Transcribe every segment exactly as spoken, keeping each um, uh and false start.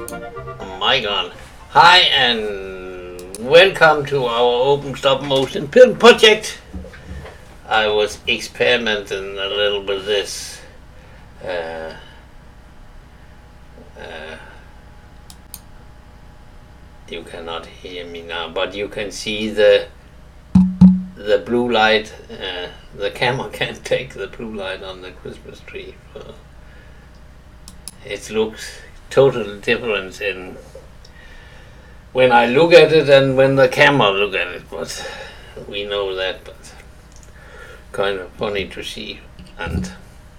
Mic on. Hi and welcome to our open stop motion film project. I was experimenting a little with this. Uh, uh, you cannot hear me now, but you can see the the blue light. Uh, the camera can't take the blue light on the Christmas tree. So it looks totally different in when I look at it and when the camera look at it, but we know that, but kind of funny to see, and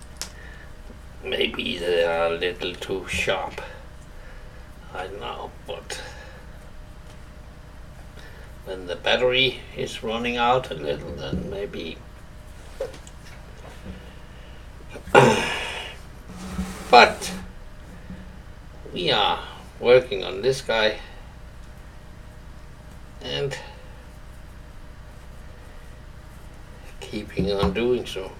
maybe they are a little too sharp, I don't know, but when the battery is running out a little, then maybe. But we are working on this guy and keeping on doing so.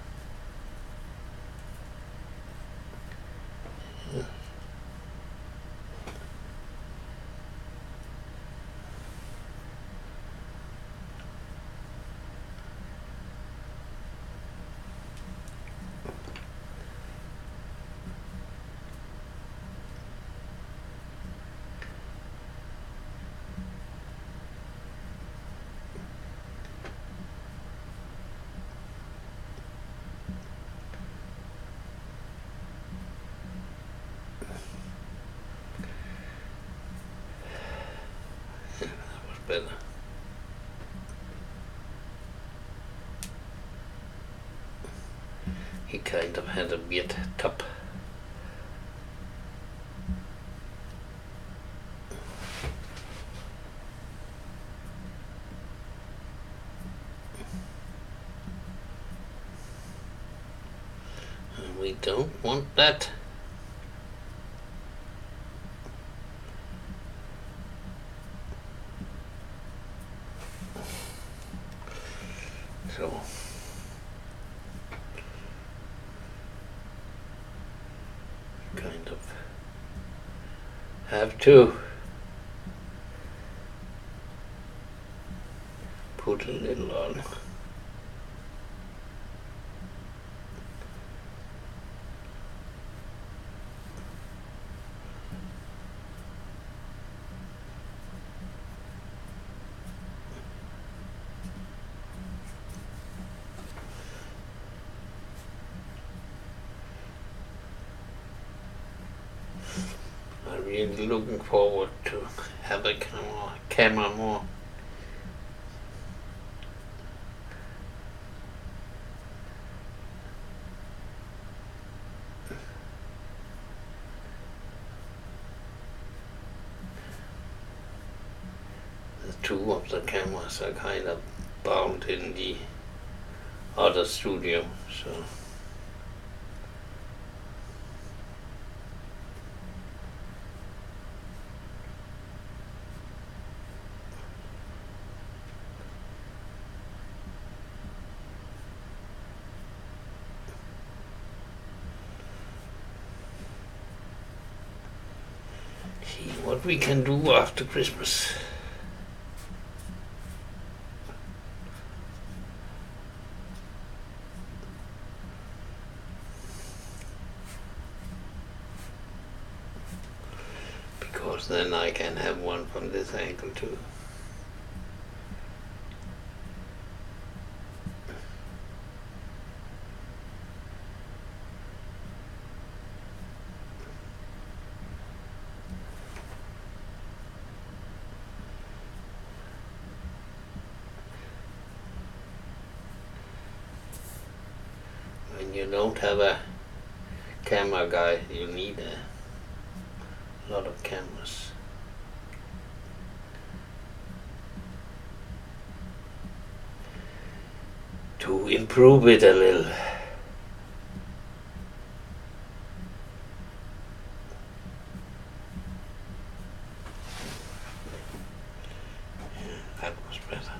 Better. He kind of had a weird top. And we don't want that. So kind of have to put a little on. I'm really looking forward to have a camera, camera more. The two of the cameras are kind of bound in the other studio, so. See what we can do after Christmas. Because then I can have one from this angle too. When you don't have a camera guy, you need a lot of cameras. To improve it a little. That was better.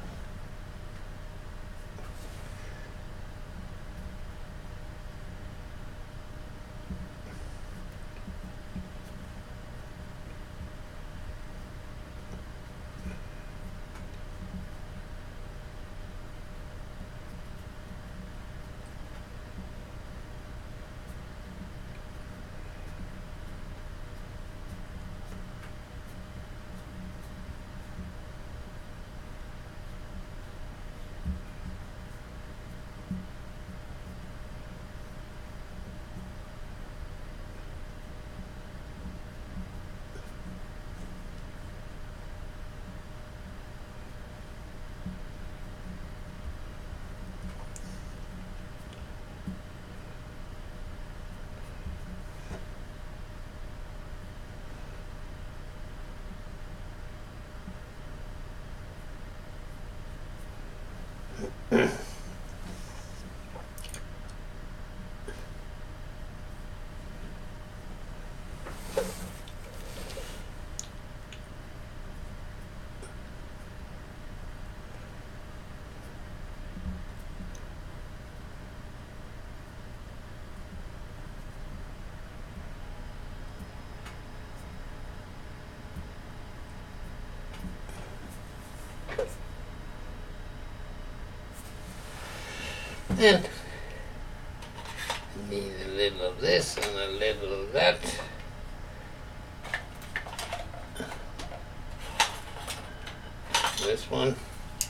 And need a little of this and a little of that. This one.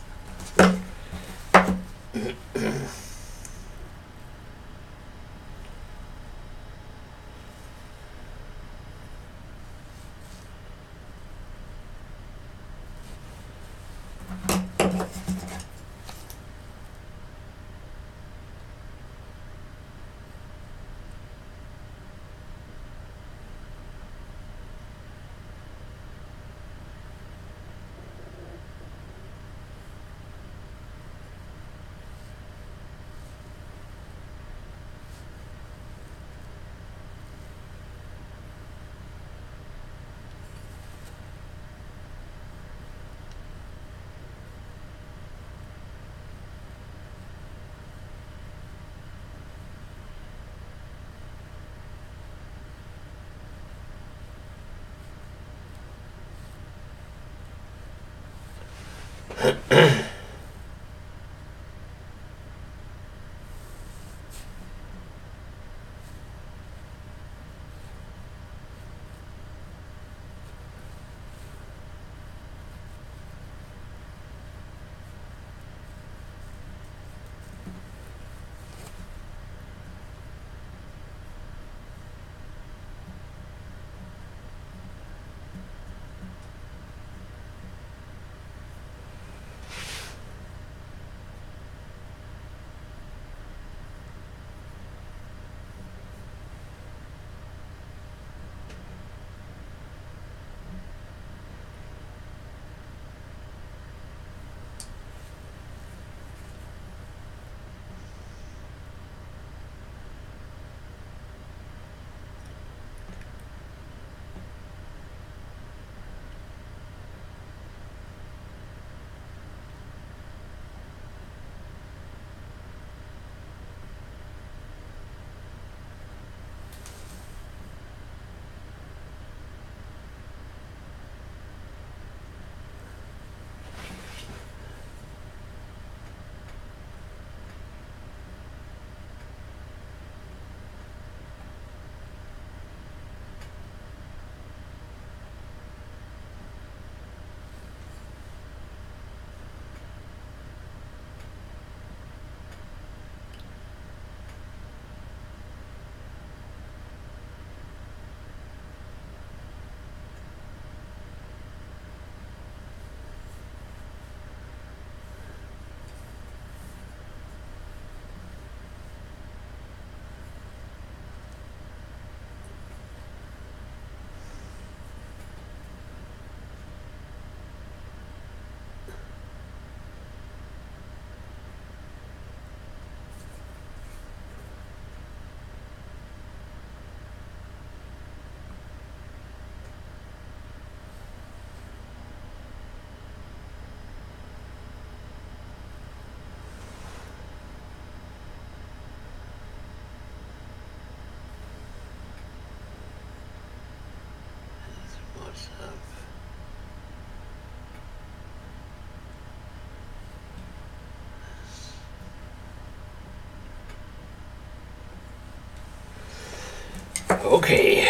Okay.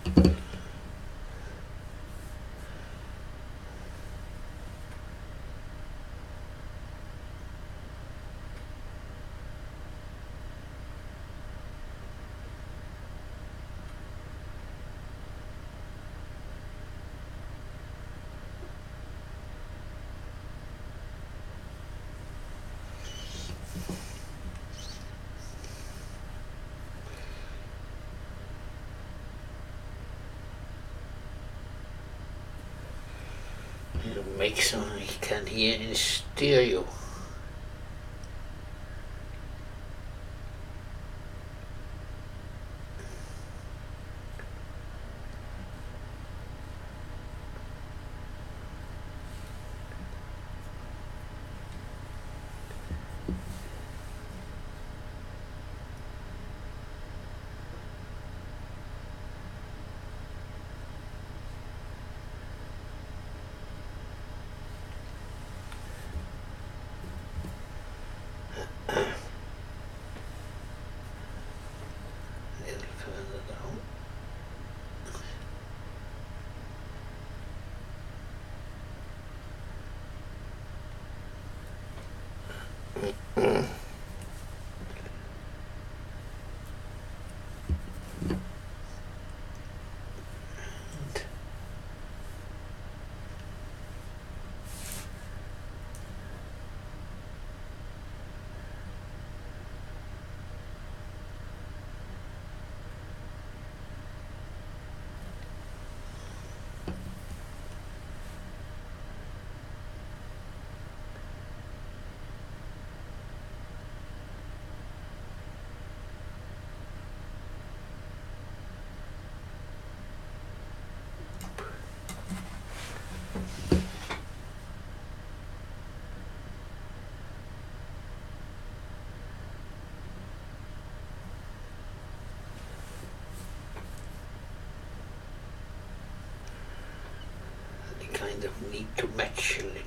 Make so you can hear in stereo. Kind of need to match a little.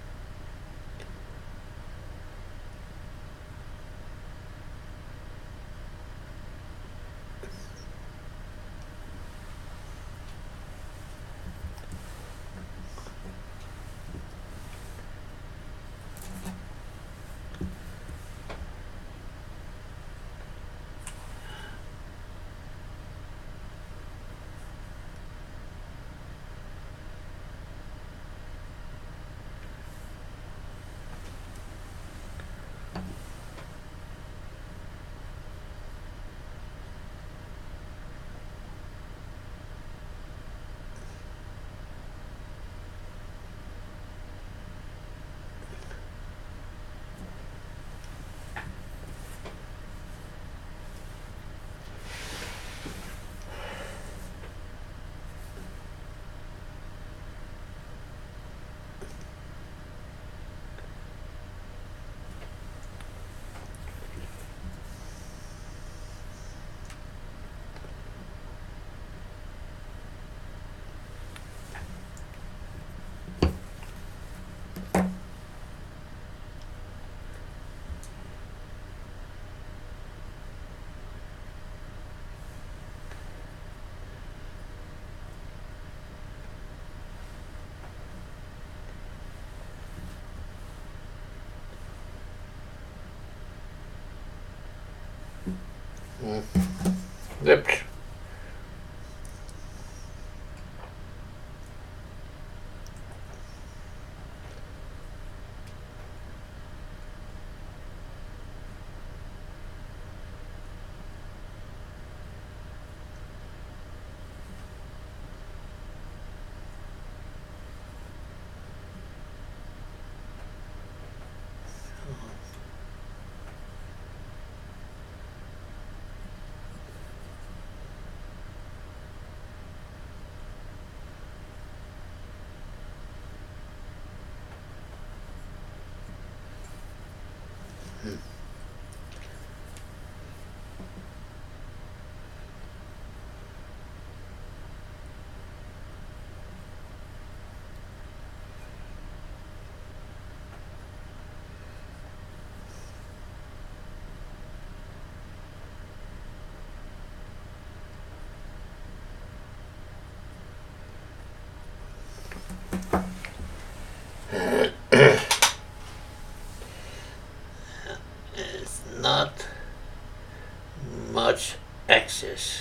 Mm. Yep. axis.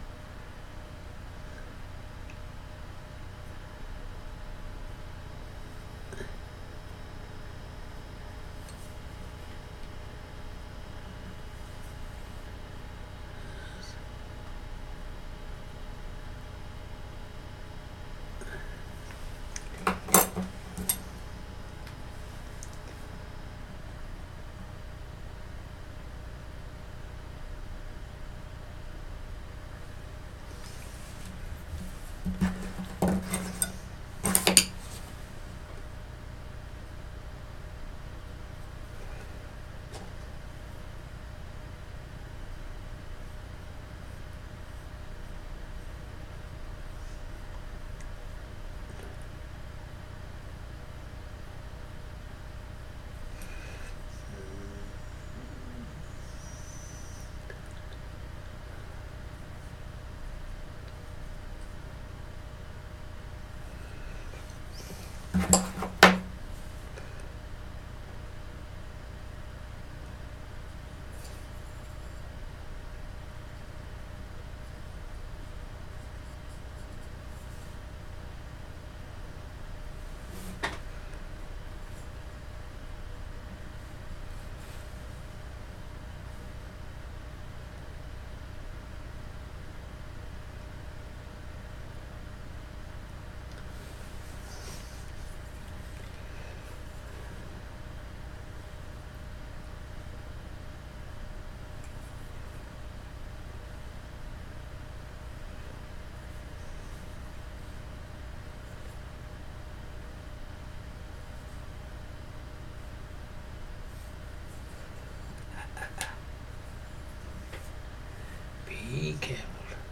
Be careful.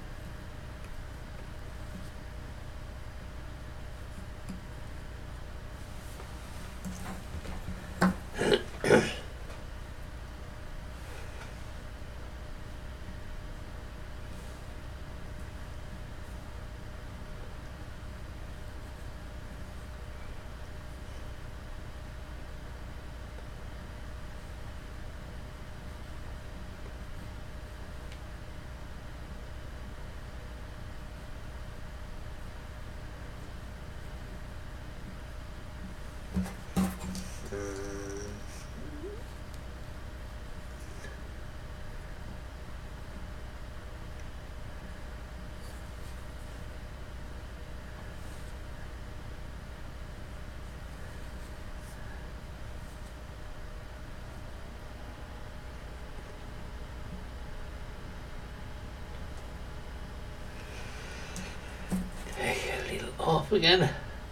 A little off again.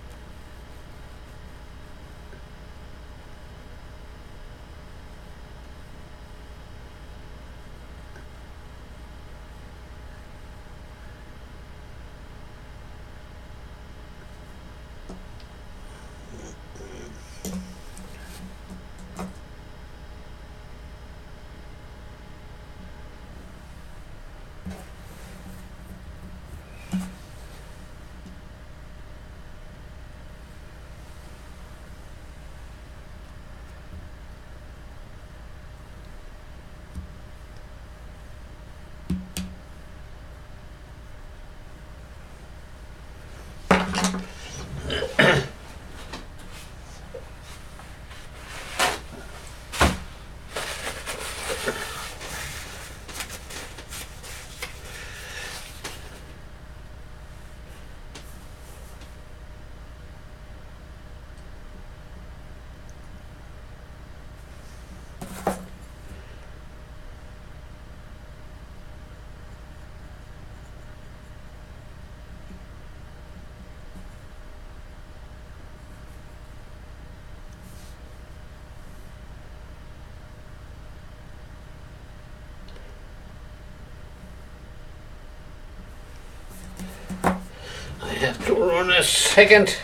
I have to run a second.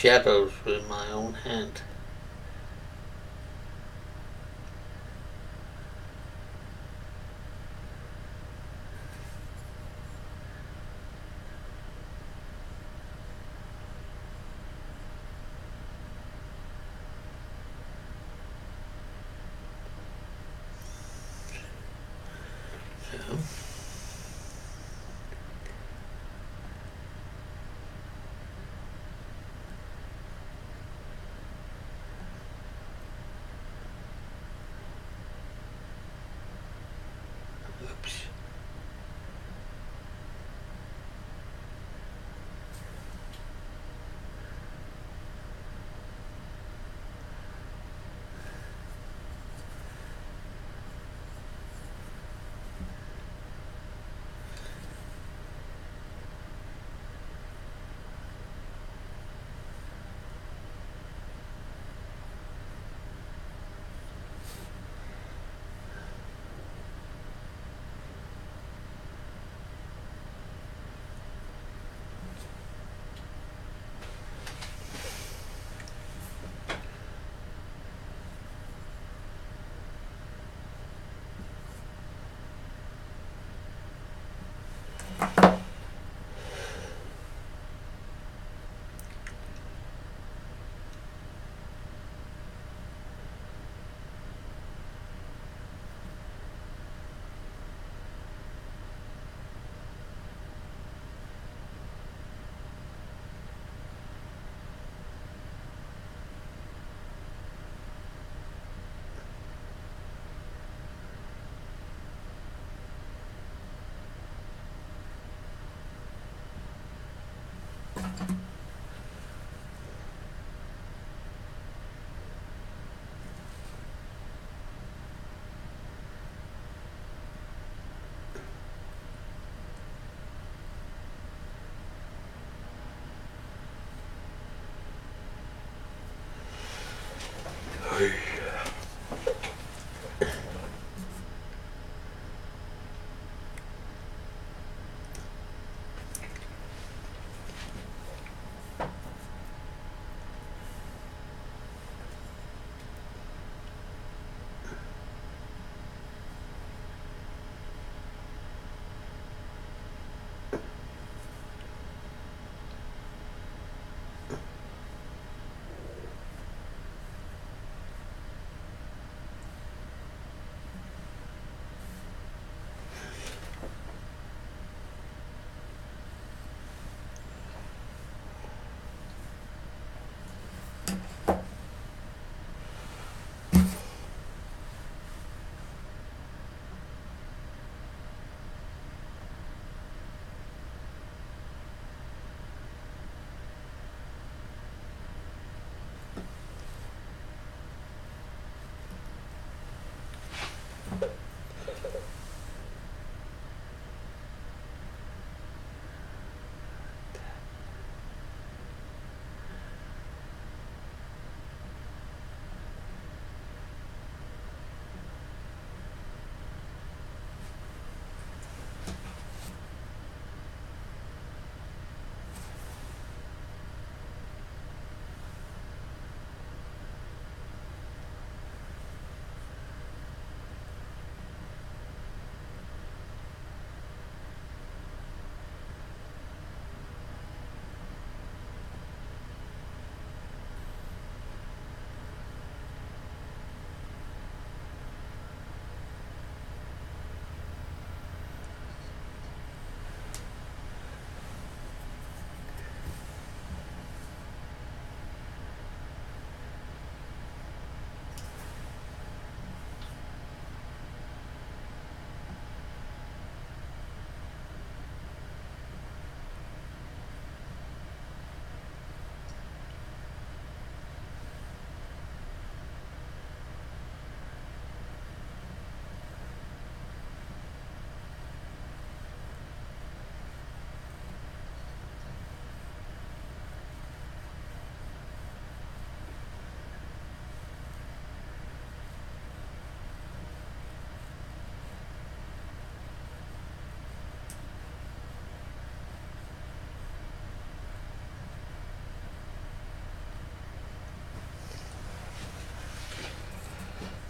shadows with my own hand. So. Oops.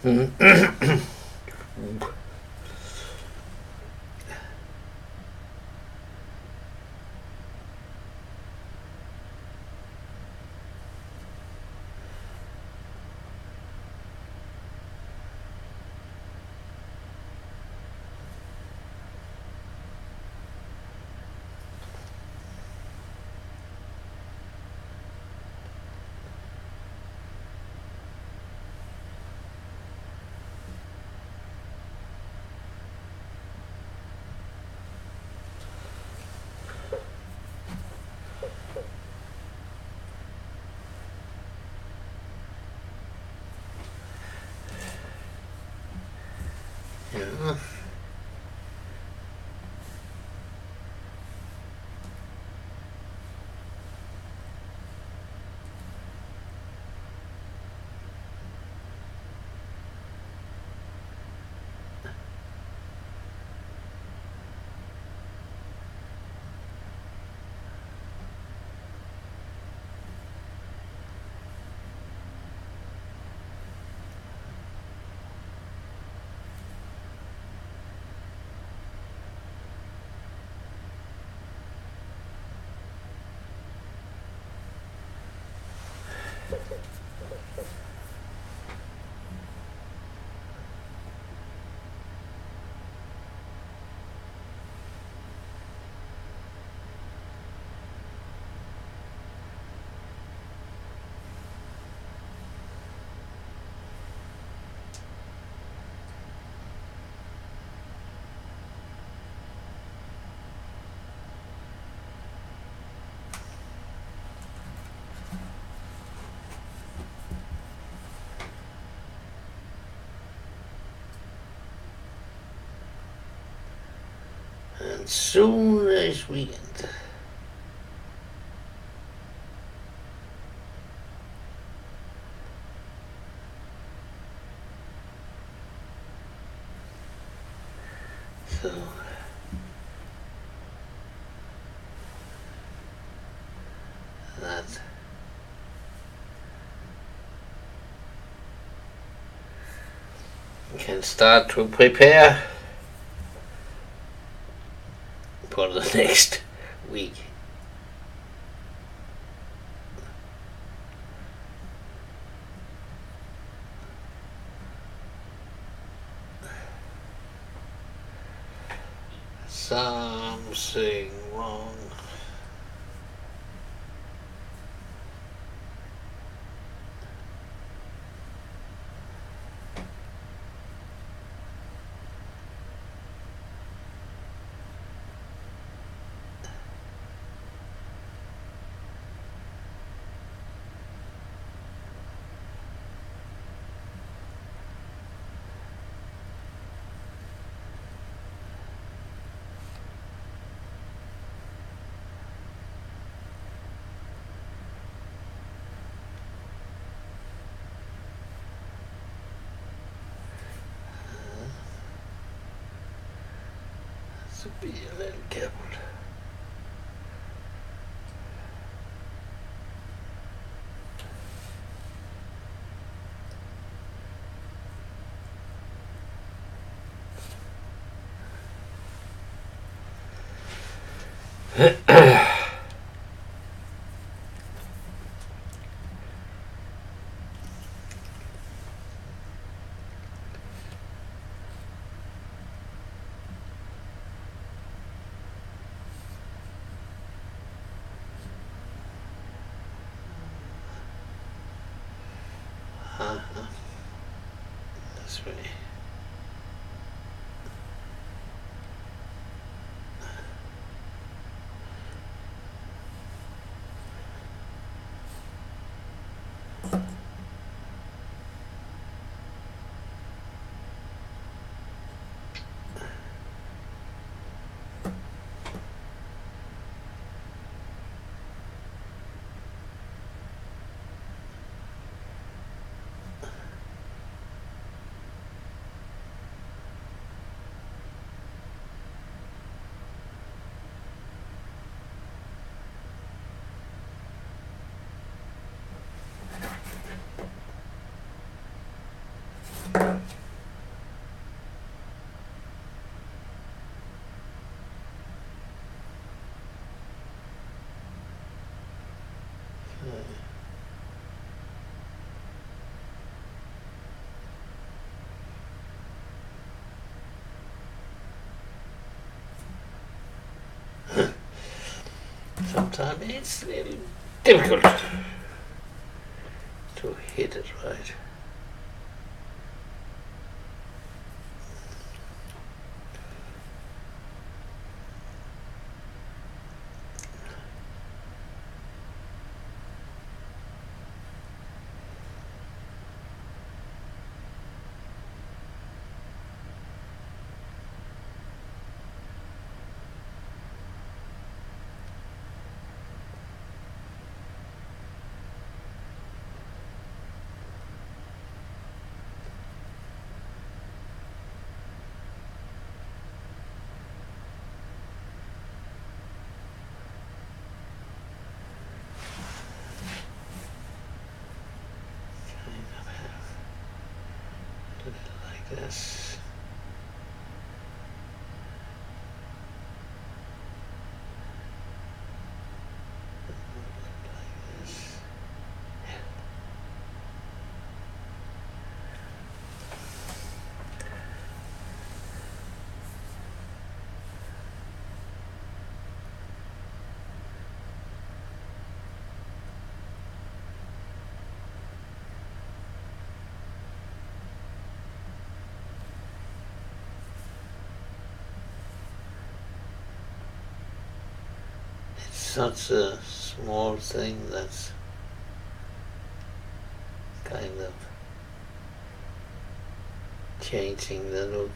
Yeah. And soon as weekend. So that can start to prepare for the next week. Something wrong. To be a little careful. Uh-huh. This way. sometimes it's a little difficult to hit it right. Like this. Like this. Such a small thing that's kind of changing the look.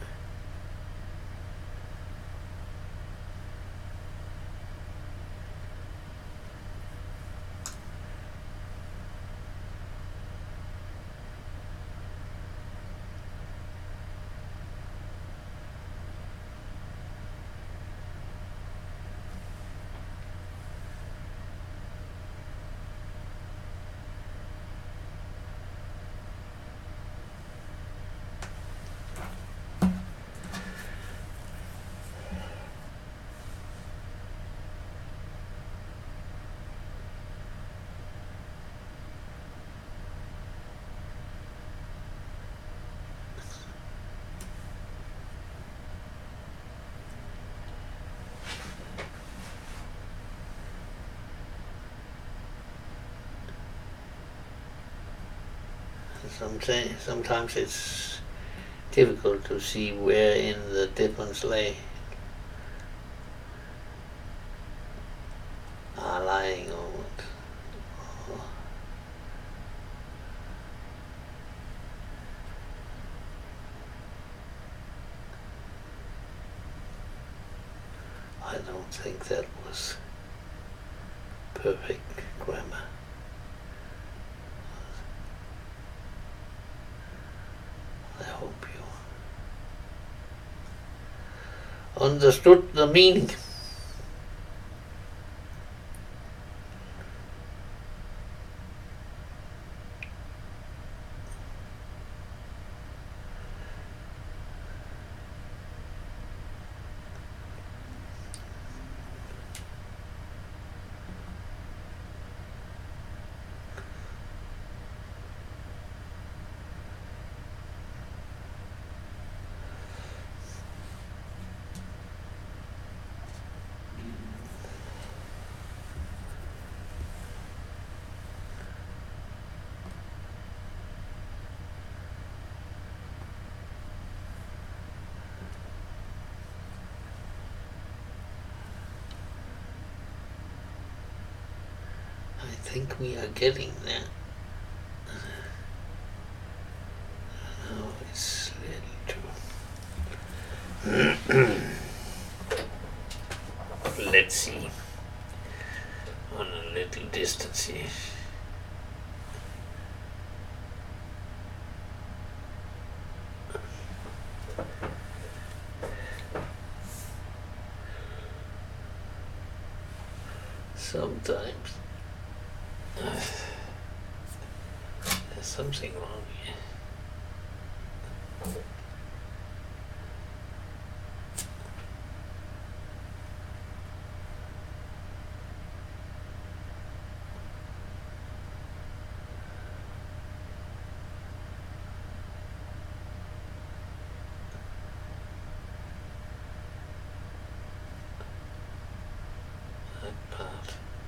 Sometimes, sometimes it's difficult to see where in the difference lay are lying on it. Oh. I don't think that was perfect grammar. I hope you understood the meaning. I think we are getting there. Now it's a little too. Let's see. On a little distance here. Sometimes uh, there's something wrong here. That part.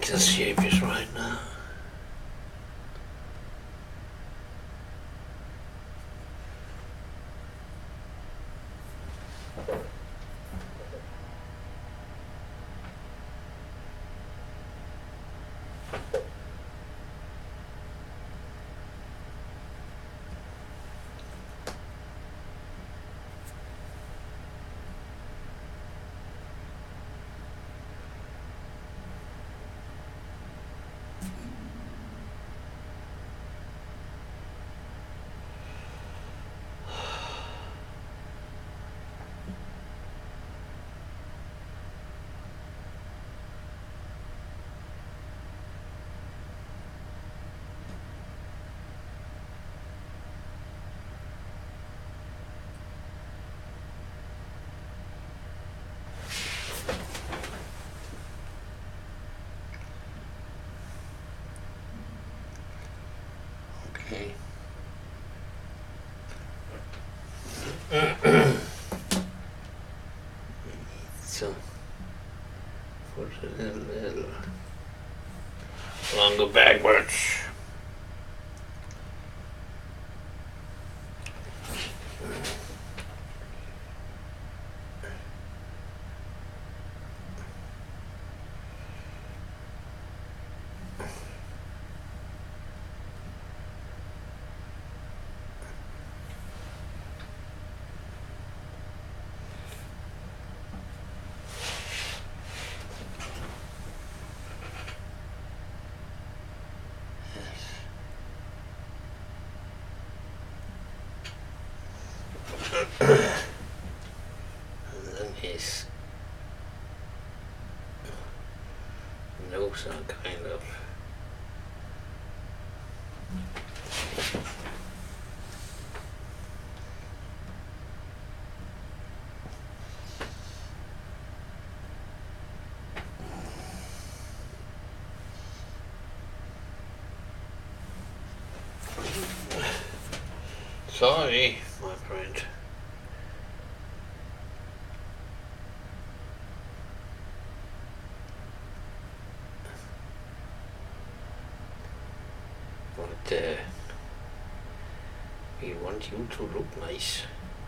think the shape is right now. Okay. So put it a little longer backwards. And then his nose are kind of sorry, my friend. But uh, we want you to look nice.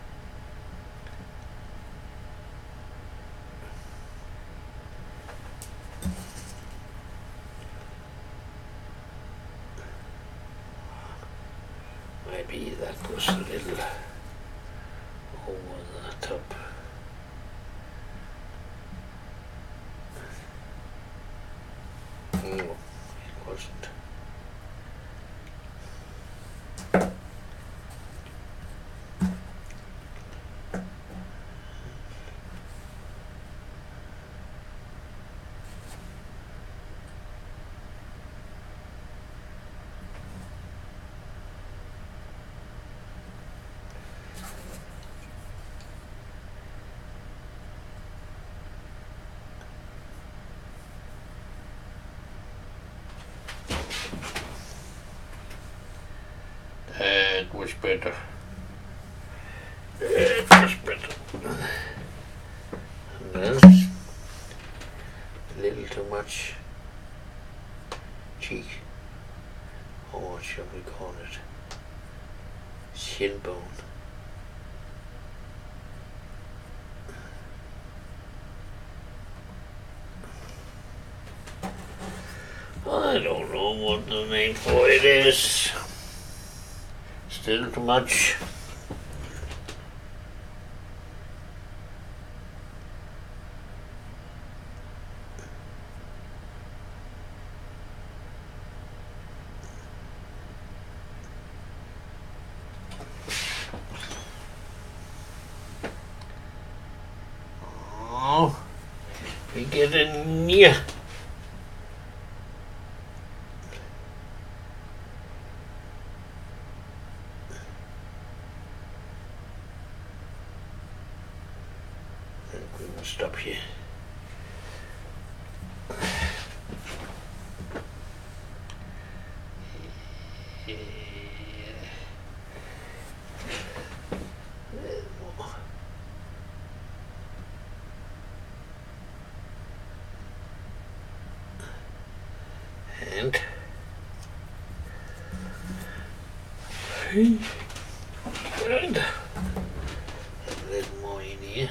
Maybe that was a little over the top. No, it wasn't. That was better. That was better. And then a little too much cheek, or what shall we call it? Shin bone. I don't know what the name for it is. Still too much. Oh, we get in near. We must stop here. And good. A little more in here.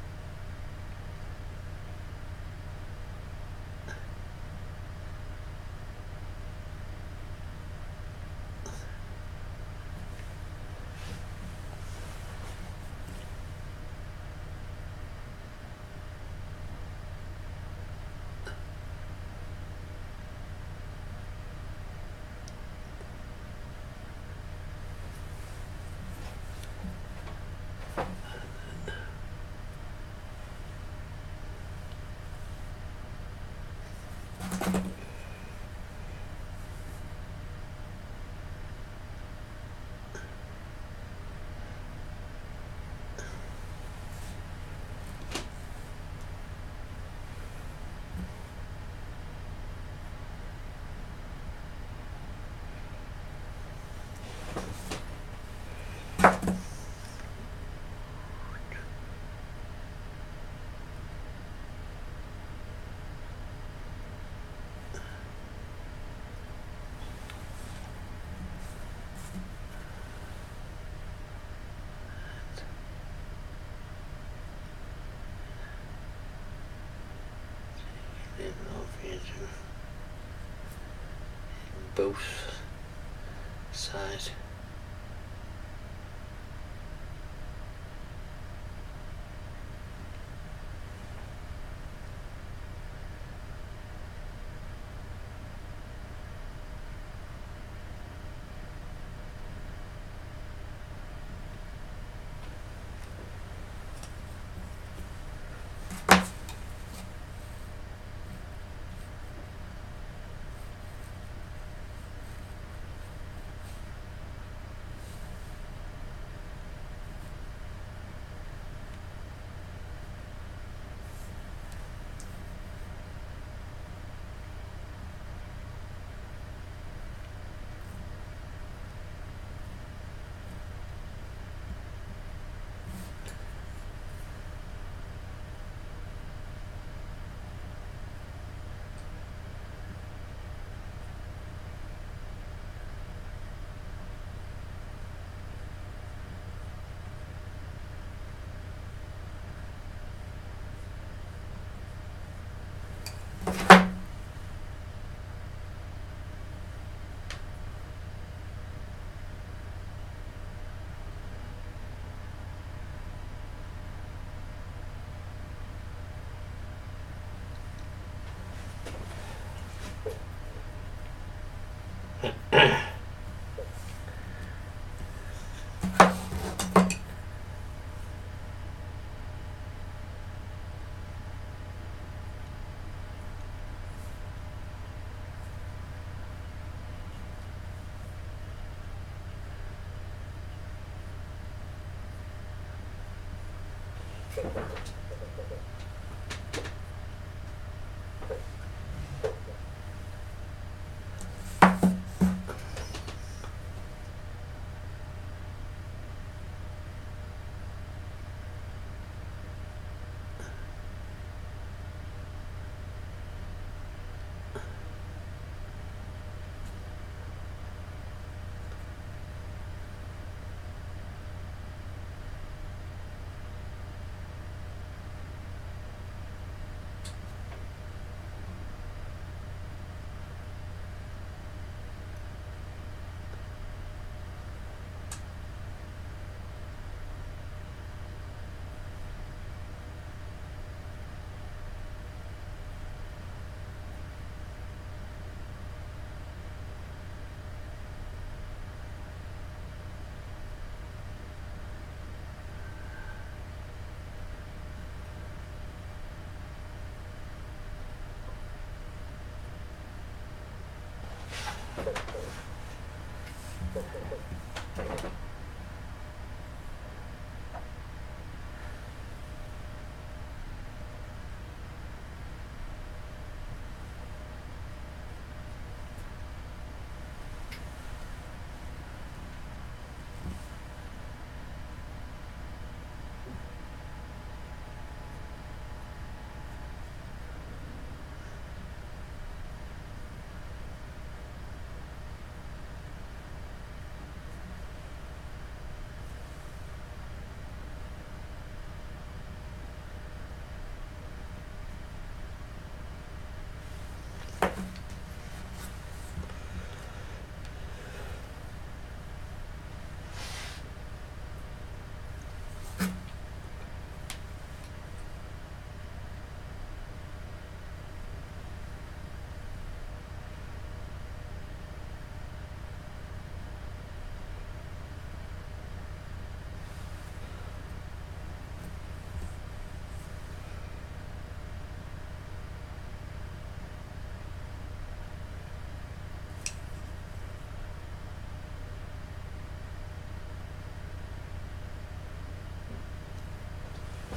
Both sides.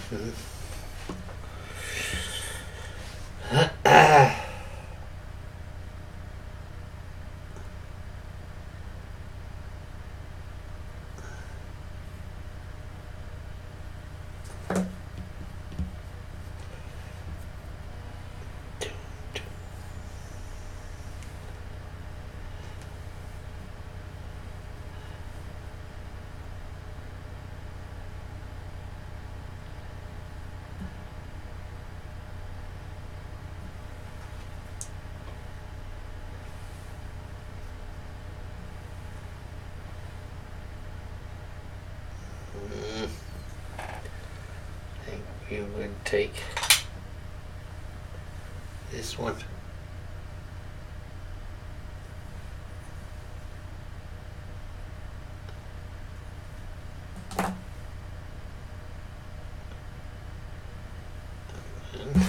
We will take this one. And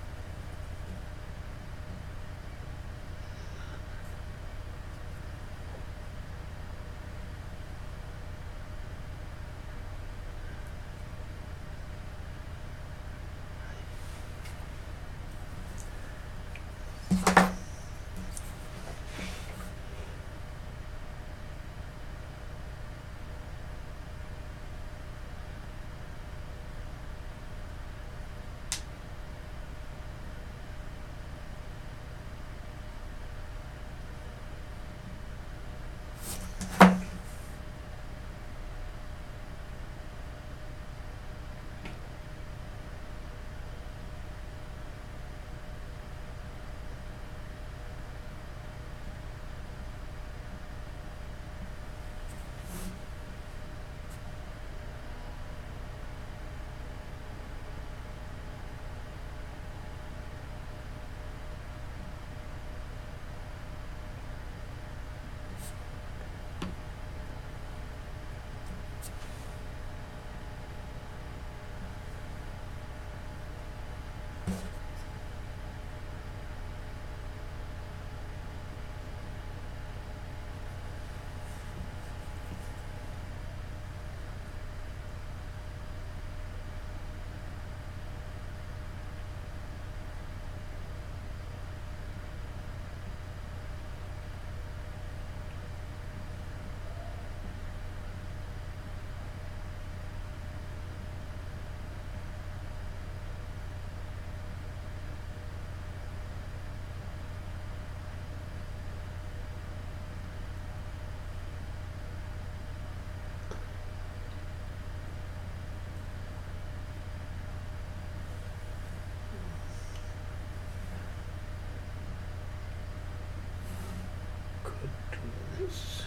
this.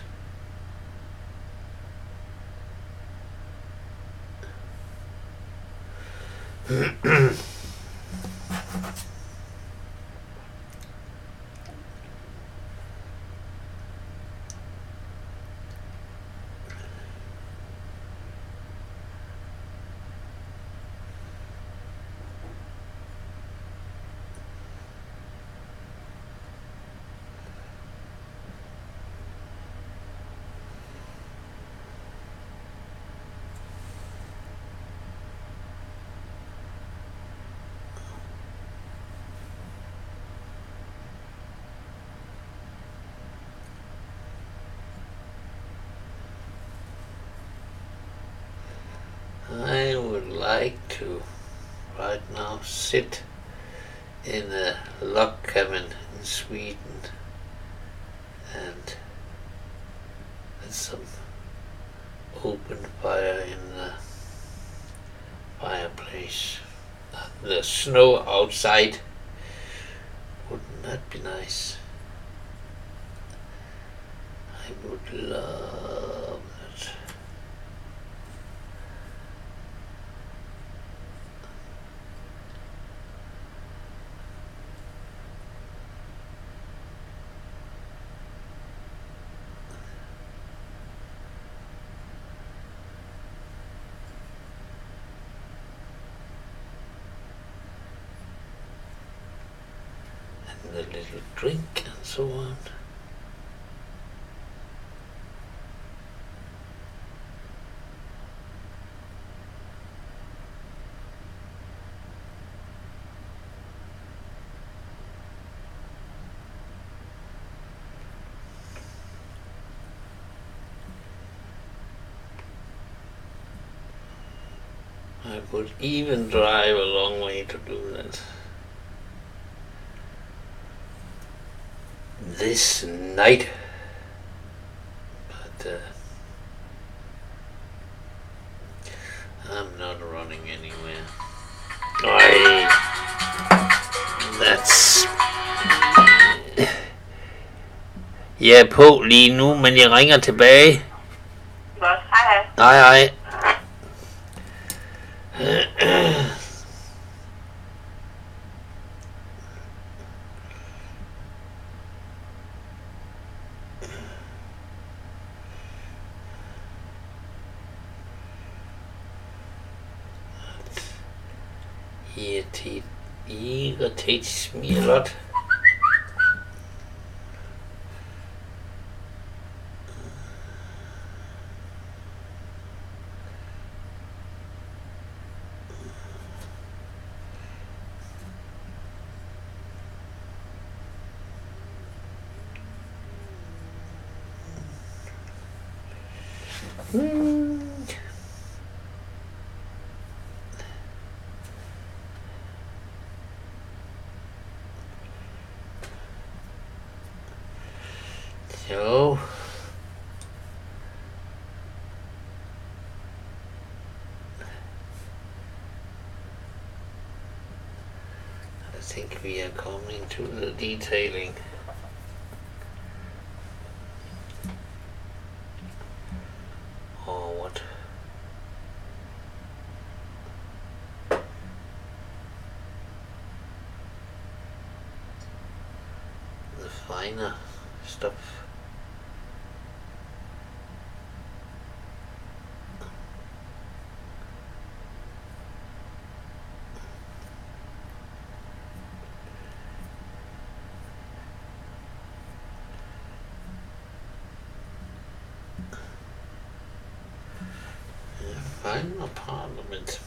I would like to right now sit in a log cabin in Sweden and with some open fire in the fireplace. The snow outside, wouldn't that be nice? I would love that. And a little drink and so on. I would even drive a long way to do that. This night. But uh, I'm not running anywhere. I... That's... Jeg er på lige nu, men jeg ringer tilbage. Godt, hej hej. Hej hej. Irritate, irritates me a lot. Hmm. So I think we are coming to the detailing. Or what? The finer stuff. Finer part of it.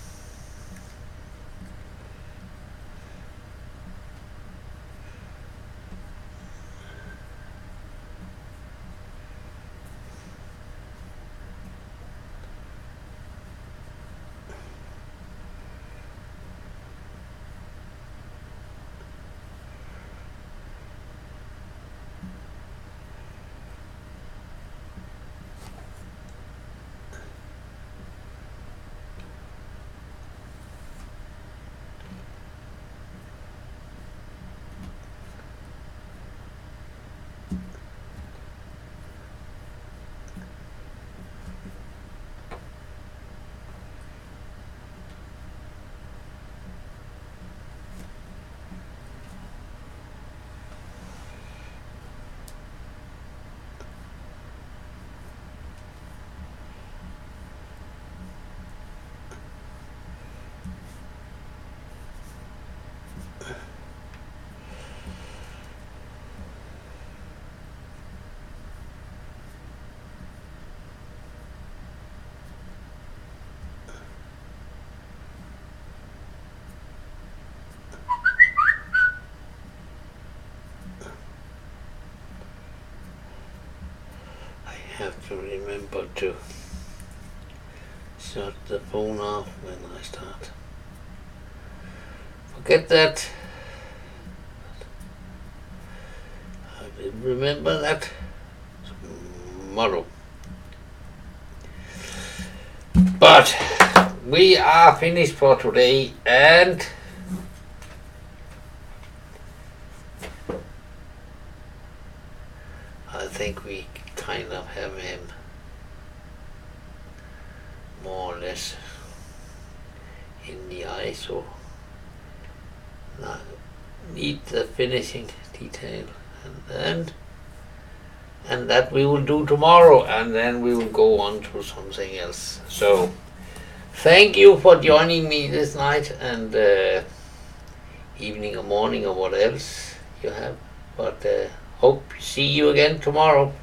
Have to remember to shut the phone off when I start. Forget that. I will remember that tomorrow. But we are finished for today, and I think we kind of have him more or less in the eye, so now need the finishing detail, and then and that we will do tomorrow, and then we will go on to something else. So thank you for joining me this night, and uh, evening or morning or what else you have, but uh, hope to see you again tomorrow.